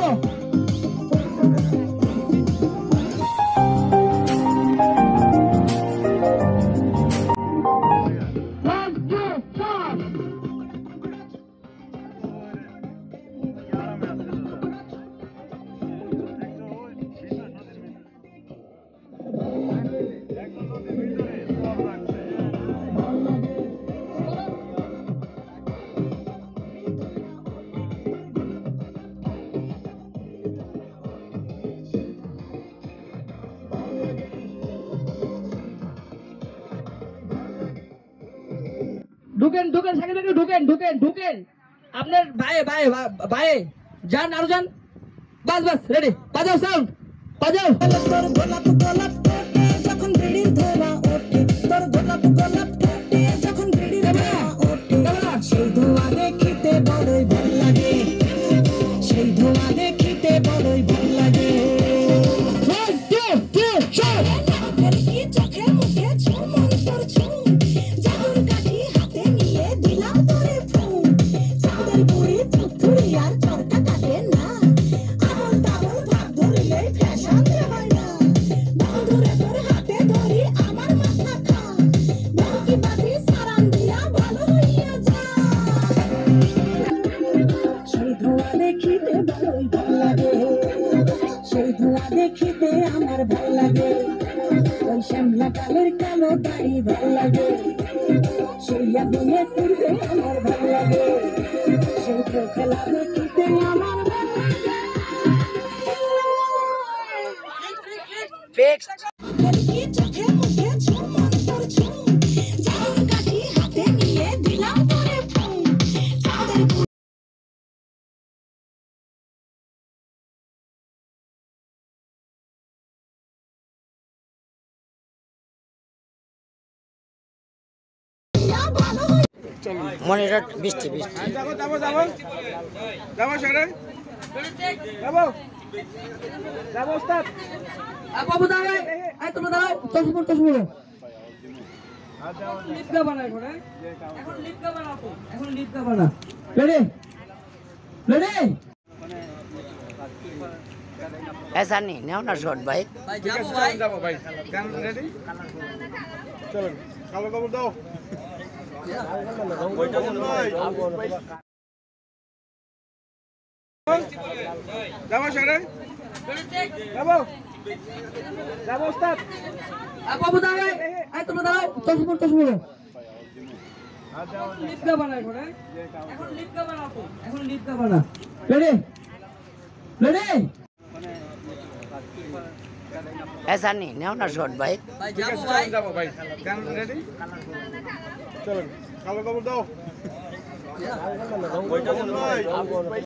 ঢুকেন সেখানে ঢুকেন আপনার ভাই যান আরো যান বাস রেডি বাজাও সাউন্ড বাজাও তোর গোলাপ ঠোঁটে যখন বিড়ির ধোঁয়া ওঠে তোর গোলাপ ঠোঁটে যখন বিড়ির ধোঁয়া ওঠে সেই ধোঁয়া দেখিতে বড়ই ভাল লাগে সেই ধোঁয়া দেখিতে বড়ই ভাল লাগে চোখে মুখে ঝুমন তোর ঝুম জাদুর কাঠি হাতে নিয়ে দিলাম তোরে ফুম চাঁদের বুড়ি থুথুড়ি আর চরকা কাটে না আবল তাবল ভাব ধরলে ফ্যাশন হয় না বন্ধুরে তোর হাতে ধরি আমার মাথা খা বলকি বাজি সারান দিয়া ভালো হইয়া যা সেই ধোঁয়া দেখিতে বড়ই ভাল লাগে সেই ধোঁয়া দেখিতে আমার ভাল লাগে ওই শ্যামলা কালের কালো দাড়ি ভাল লাগে সেই আগুনে পুড়বে আমার ভাল লাগে সেই খেলা দেখিতে আমার ভাল লাগে চোখে মুখে ঝুমন তোর ঝুম জাদুর কাঠি হাতে নিয়ে দিলাম তোরে ফুম চাঁদের মনিটর বৃষ্টি যাবো সেখানে যাবো ওস্তাদ বাবু দাঁড়াও এই তোমরা দাঁড়াও চশমা লিপকা বানাই এখন লিপকা বানাও এখন লিপকা বানা রেডি ऐसा नहीं नेও না শর্ট ভাই যাবো ভাই গান রেডি চলুন কালো কাপড় দাও যাবো সেখানে যাবো ওস্তাদ বাবু দাঁড়াও এই তোমরা দাঁড়াও চশমা লিপকা বানাই এখন লিপকা বানা রেডি ऐसा नहीं नेও না শর্ট ভাই যাবো ভাই গান রেডি চলুন কালো কাপড় দাও